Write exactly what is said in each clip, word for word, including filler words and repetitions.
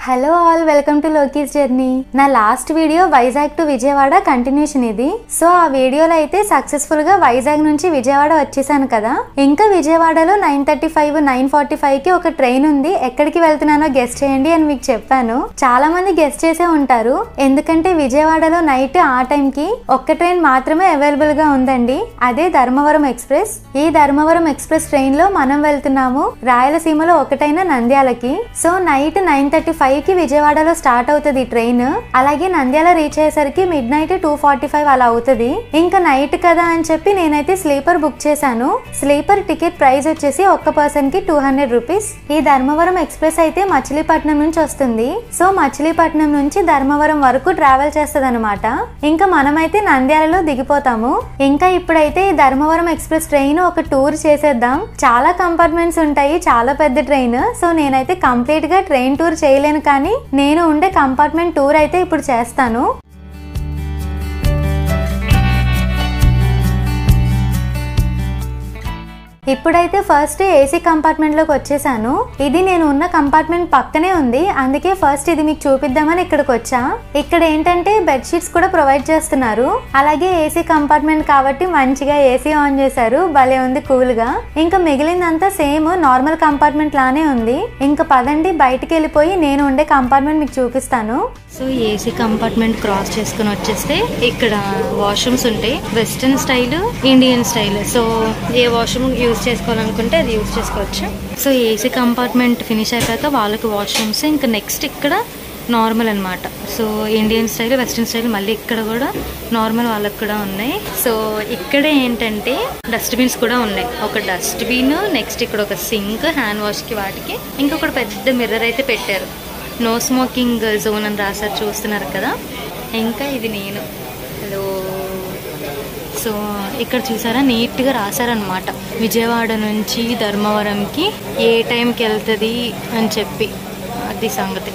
Hello all, welcome to Lokesh's journey. నా last video Vizag to Vijayawada continuation ఇది. So ఆ వీడియోలో అయితే సక్సెస్ఫుల్ గా వైజాగ్ నుంచి విజయవాడ వచ్చేసాను కదా. ఇంకా విజయవాడలో nine thirty five nine forty five కి ఒక ట్రైన్ ఉంది, ఎక్కడికి వెళ్తున్నానో గెస్ట్ చేయండి అని మీకు చెప్పాను. చాలా మంది గెస్ట్ చేసే ఉంటారు, ఎందుకంటే విజయవాడలో నైట్ ఆ టైం కి ఒక్క ట్రైన్ మాత్రమే అవైలబుల్ గా ఉందండి, అదే ధర్మవరం ఎక్స్ప్రెస్. ఈ ధర్మవరం ఎక్స్ప్రెస్ ట్రైన్ లో మనం వెళ్తున్నాము రాయలసీమలో ఒకటైన నంద్యాలకి. So night nine thirty five కి విజయవాడలో స్టార్ట్ అవుతుంది ట్రైన్. అలాగే నంద్యాల రీచ్ అయ్యేసరికి midnight two forty five అలా అవుతుంది. ఇంకా నైట్ కదా అని చెప్పి నేనైతే స్లీపర్ బుక్ చేశాను. స్లీపర్ టికెట్ ప్రైస్ వచ్చేసి ఒక్క పర్సన్ కి టూ హండ్రెడ్ రూపీస్. ఈ ధర్మవరం ఎక్స్ప్రెస్ అయితే మచిలీపట్నం నుంచి వస్తుంది. సో మచిలీపట్నం నుంచి ధర్మవరం వరకు ట్రావెల్ చేస్తుంది అనమాట. ఇంకా మనమైతే నంద్యాలలో దిగిపోతాము. ఇంకా ఇప్పుడైతే ఈ ధర్మవరం ఎక్స్ప్రెస్ ట్రైన్ ఒక టూర్ చేసేద్దాం. చాలా కంపార్ట్మెంట్స్ ఉంటాయి, చాలా పెద్ద ట్రైన్. సో నేనైతే కంప్లీట్ గా ట్రైన్ టూర్ చేయలేను, కానీ నేను ఉండే కంపార్ట్మెంట్ టూర్ అయితే ఇప్పుడు చేస్తాను. ఇప్పుడైతే ఫస్ట్ ఏసీ కంపార్ట్మెంట్ లోకి వచ్చేసాను. ఇది నేను ఉన్న కంపార్ట్మెంట్ పక్కనే ఉంది, అందుకే ఫస్ట్ ఇది మీకు చూపిద్దామని ఇక్కడికి వచ్చా. ఇక్కడ ఏంటంటే బెడ్ షీట్స్ కూడా ప్రొవైడ్ చేస్తున్నారు. అలాగే ఏసీ కంపార్ట్మెంట్ కాబట్టి మంచిగా ఏసీ ఆన్ చేశారు, భలే ఉంది కూల్ గా. ఇంకా మిగిలిందంతా సేమ్ నార్మల్ కంపార్ట్మెంట్ లానే ఉంది. ఇంకా పదండి బయటికి వెళ్ళిపోయి నేను ఉండే కంపార్ట్మెంట్ మీకు చూపిస్తాను. సో ఏసీ కంపార్ట్మెంట్ క్రాస్ చేసుకుని వచ్చేస్తే ఇక్కడ వాష్రూమ్స్ ఉంటాయి, western style, Indian style. So ఏ వాష్రూమ్ యూజ్ చేసుకోవాలనుకుంటే అది యూజ్ చేసుకోవచ్చు. సో ఏసీ కంపార్ట్మెంట్ ఫినిష్ అయిపోయాక వాళ్ళకి వాష్రూమ్స్, ఇంకా నెక్స్ట్ ఇక్కడ నార్మల్ అనమాట. So Indian style, western style, మళ్ళీ ఇక్కడ కూడా నార్మల్ వాళ్ళకి కూడా ఉన్నాయి. సో ఇక్కడ ఏంటంటే డస్ట్బిన్స్ కూడా ఉన్నాయి. ఒక డస్ట్బిన్, నెక్స్ట్ ఇక్కడ ఒక సింక్ హ్యాండ్ వాష్కి వాటికి, ఇంకొక పెద్ద మిర్రర్ అయితే పెట్టారు. నో స్మోకింగ్ జోన్ అని రాసారు, చూస్తున్నారు కదా. ఇంకా ఇది నేను హలో. సో ఇక్కడ చూసారా నీట్గా రాశారనమాట, విజయవాడ నుంచి ధర్మవరంకి ఏ టైంకి వెళ్తుంది అని చెప్పి, అది సంగతి.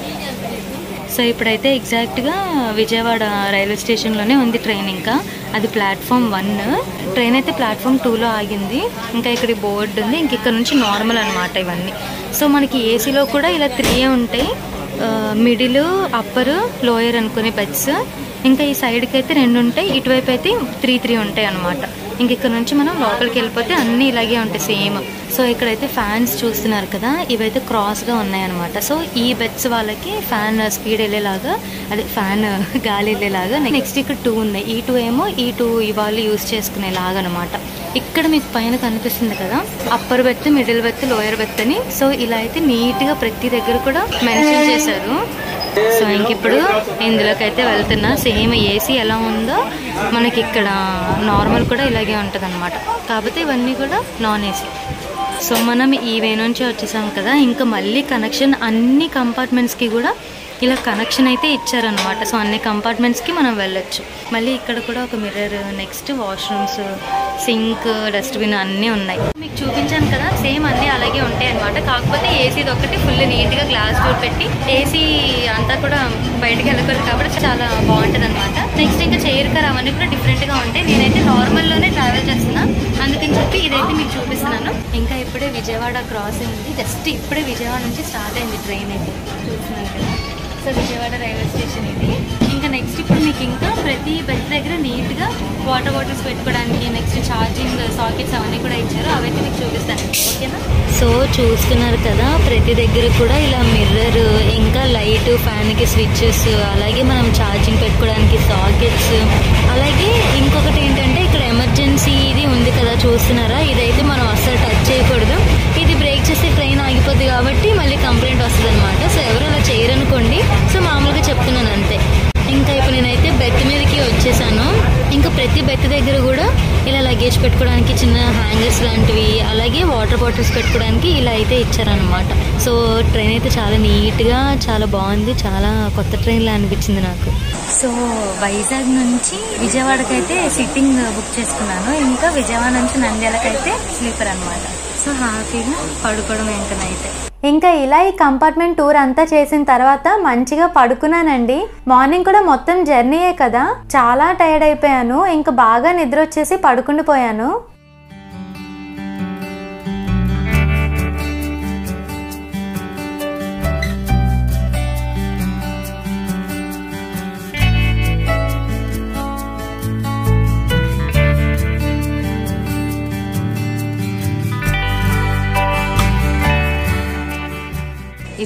సో ఇప్పుడైతే ఎగ్జాక్ట్గా విజయవాడ రైల్వే స్టేషన్లోనే ఉంది ట్రైన్. ఇంకా అది ప్లాట్ఫామ్ వన్, ట్రైన్ అయితే ప్లాట్ఫామ్ టూలో ఆగింది. ఇంకా ఇక్కడ బోర్డు ఉంది, ఇంక ఇక్కడ నుంచి నార్మల్ అనమాట ఇవన్నీ. సో మనకి ఏసీలో కూడా ఇలా త్రీ ఉంటాయి, మిడిల్, అప్పర్, లోయర్ అనుకునే బెడ్స్. ఇంకా ఈ సైడ్కి అయితే రెండు ఉంటాయి, ఇటువైపు అయితే త్రీ త్రీ ఉంటాయి అనమాట. ఇంక ఇక్కడ నుంచి మనం లోపలికి వెళ్ళిపోతే అన్నీ ఇలాగే ఉంటాయి సేమ్. సో ఇక్కడైతే ఫ్యాన్స్ చూస్తున్నారు కదా, ఇవైతే క్రాస్గా ఉన్నాయన్నమాట. సో ఈ బెడ్స్ వాళ్ళకి ఫ్యాన్ స్పీడ్ వెళ్ళేలాగా, అదే ఫ్యాన్ గాలి వెళ్ళేలాగా. నెక్స్ట్ ఇక్కడ టూ ఉన్నాయి, ఈ టూ ఏమో ఈ టూ వాళ్ళు యూజ్ చేసుకునేలాగా అనమాట. ఇక్కడ మీకు పైన కనిపిస్తుంది కదా upper berth, middle berth, lower berth అని. సో ఇలా అయితే నీట్గా ప్రతి దగ్గర కూడా మెన్షన్ చేశారు. సో ఇంక ఇప్పుడు ఇందులోకి అయితే వెళ్తున్నా. సేమ్ ఏసీ ఎలా ఉందో మనకి ఇక్కడ నార్మల్ కూడా ఇలాగే ఉంటుంది అనమాట, కాకపోతే ఇవన్నీ కూడా నాన్ ఏసీ. సో మనం ఈ వే నుంచి వచ్చేసాం కదా, ఇంకా మళ్ళీ కనెక్షన్ అన్ని కంపార్ట్మెంట్స్కి కూడా ఇలా కనెక్షన్ అయితే ఇచ్చారనమాట. సో అన్ని కంపార్ట్మెంట్స్కి మనం వెళ్ళొచ్చు. మళ్ళీ ఇక్కడ కూడా ఒక mirror, next washrooms, sink, dustbin అన్నీ ఉన్నాయి. మీకు చూపించాను కదా సేమ్ అన్నీ అలాగే ఉంటాయి అనమాట. కాకపోతే ఏసీది ఒకటి ఫుల్ నీట్గా గ్లాస్ డోర్ పెట్టి, ఏసీ అంతా కూడా బయటకు వెళ్ళకూడదు కాబట్టి చాలా బాగుంటుంది అనమాట. నెక్స్ట్ ఇంకా చైర్ కార్ అవన్నీ కూడా డిఫరెంట్గా ఉంటాయి. నేనైతే నార్మల్లోనే ట్రావెల్ చేస్తున్నా, అందుకని చెప్పి ఇదైతే మీకు చూపిస్తున్నాను. ఇంకా ఇప్పుడే విజయవాడ క్రాస్ అయింది, జస్ట్ ఇప్పుడే విజయవాడ నుంచి స్టార్ట్ అయింది ట్రైన్ అయితే, చూస్తున్నాను కదా. సో విజయవాడ రైల్వే స్టేషన్ ఇది. ఇంకా నెక్స్ట్ ఇప్పుడు మీకు ఇంకా ప్రతి బెడ్ దగ్గర నీట్గా వాటర్ బాటిల్స్ పెట్టుకోవడానికి, నెక్స్ట్ ఛార్జింగ్ సాకెట్స్ అవన్నీ కూడా ఇచ్చారు, అవైతే మీకు చూపిస్తాను, ఓకేనా. సో చూస్తున్నారు కదా ప్రతి దగ్గర కూడా ఇలా మిర్రర్, ఇంకా లైట్, ఫ్యాన్కి స్విచ్చెస్, అలాగే మనం ఛార్జింగ్ పెట్టుకోవడానికి సాకెట్స్. అలాగే ఇంకొకటి ఏంటంటే ఇక్కడ ఎమర్జెన్సీ ఇది ఉంది కదా, చూస్తున్నారా. ఇదైతే మనం అస్సలు టచ్ చేయకూడదు, ఇది బ్రేక్ చేస్తే ట్రైన్ ఆగిపోద్ది కాబట్టి మళ్ళీ కంప్లైంట్ వస్తుంది అనమాట. సో ఎవరు అలా చేయరనుకోండి. సో మామూలుగా చెప్తున్నాను అంతే. ఇంకా ఇప్పుడు నేనైతే బెడ్ మీదకి వచ్చేసాను. ఇంకా ప్రతి బెడ్ దగ్గర కూడా ఇలా లగేజ్ పెట్టుకోవడానికి చిన్న హ్యాంగర్స్ లాంటివి, అలాగే వాటర్ బాటిల్స్ పెట్టుకోవడానికి ఇలా అయితే ఇచ్చారనమాట. సో ట్రైన్ అయితే చాలా నీట్గా, చాలా బాగుంది, చాలా కొత్త ట్రైన్లా అనిపించింది నాకు. సో వైజాగ్ నుంచి విజయవాడకి అయితే సిట్టింగ్ బుక్ చేసుకున్నాను. ఇంకా విజయవాడ నుంచి నంద్యాలకైతే స్లీపర్ అనమాట. సో హ్యాపీగా పడుకోవడం ఇంకనైతే. ఇంకా ఇలా ఈ కంపార్ట్మెంట్ టూర్ అంతా చేసిన తర్వాత మంచిగా పడుకున్నానండి. మార్నింగ్ కూడా మొత్తం జర్నీయే కదా, చాలా టైర్డ్ అయిపోయాను. ఇంకా బాగా నిద్ర వచ్చేసి పడుకుండిపోయాను.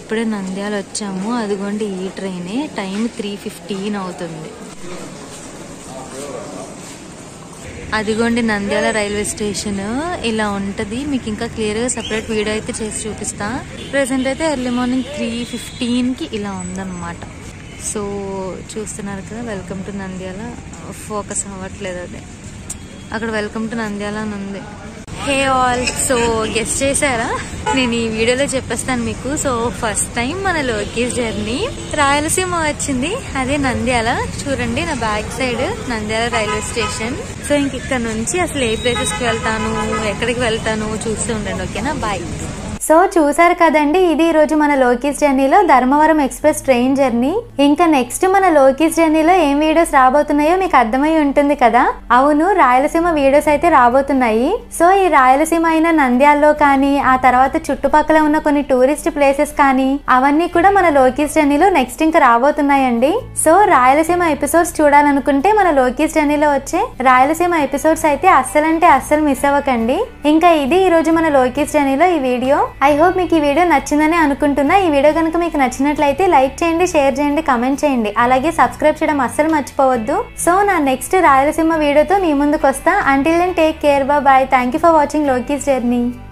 ఇప్పుడే నంద్యాల వచ్చాము. అదిగోండి ఈ ట్రైనే. టైం త్రీ ఫిఫ్టీన్ అవుతుంది. అదిగోండి నంద్యాల రైల్వే స్టేషన్ ఇలా ఉంటుంది. మీకు ఇంకా క్లియర్గా సపరేట్ వీడియో అయితే చేసి చూపిస్తా. ప్రెసెంట్ అయితే ఎర్లీ మార్నింగ్ త్రీ ఫిఫ్టీన్కి ఇలా ఉందన్నమాట. సో చూస్తున్నారు కదా, వెల్కమ్ టు నంద్యాల. ఫోకస్ అవ్వట్లేదు అదే, అక్కడ వెల్కమ్ టు నంద్యాల అని ఉంది. హే ఆల్, సో గెస్ట్ చేశారా? నేను ఈ వీడియోలో చెప్పేస్తాను మీకు. సో ఫస్ట్ టైం మన లోకేష్ జర్నీ రాయలసీమ వచ్చింది, అదే నంద్యాల. చూడండి నా back side Nandyal railway station. So ఇంక ఇక్కడ నుంచి అసలు ఏ ప్లేసెస్కి వెళ్తాను, ఎక్కడికి వెళ్తాను చూస్తూ ఉండండి. ఓకేనా, బాయ్. సో చూసారు కదండి, ఇది ఈ రోజు మన లోకేష్ జర్నీలో ధర్మవరం ఎక్స్ప్రెస్ ట్రైన్ జర్నీ. ఇంకా నెక్స్ట్ మన లోకేష్ జర్నీలో ఏం వీడియోస్ రాబోతున్నాయో మీకు అర్థమై ఉంటుంది కదా. అవును, రాయలసీమ వీడియోస్ అయితే రాబోతున్నాయి. సో ఈ రాయలసీమ అయిన నంద్యాలలో కానీ, ఆ తర్వాత చుట్టుపక్కల ఉన్న కొన్ని టూరిస్ట్ ప్లేసెస్ కానీ, అవన్నీ కూడా మన లోకేష్ జర్నీలో నెక్స్ట్ ఇంకా రాబోతున్నాయండి. సో రాయలసీమ ఎపిసోడ్స్ చూడాలనుకుంటే మన లోకేష్ జర్నీలో వచ్చే రాయలసీమ ఎపిసోడ్స్ అయితే అస్సలంటే అస్సలు మిస్ అవ్వకండి. ఇంకా ఇది ఈ రోజు మన లోకేష్ జర్నీలో ఈ వీడియో. ఐ హోప్ మీకు ఈ వీడియో నచ్చిందని అనుకుంటున్నా. ఈ వీడియో కనుక మీకు నచ్చినట్లయితే లైక్ చేయండి, షేర్ చేయండి, కమెంట్ చేయండి. అలాగే సబ్స్క్రైబ్ చేయడం అస్సలు మర్చిపోవద్దు. సో నా నెక్స్ట్ రాయలసీమ వీడియోతో మీ ముందుకు వస్తా. Until then take care, bye. Thank you for watching Lokesh journey.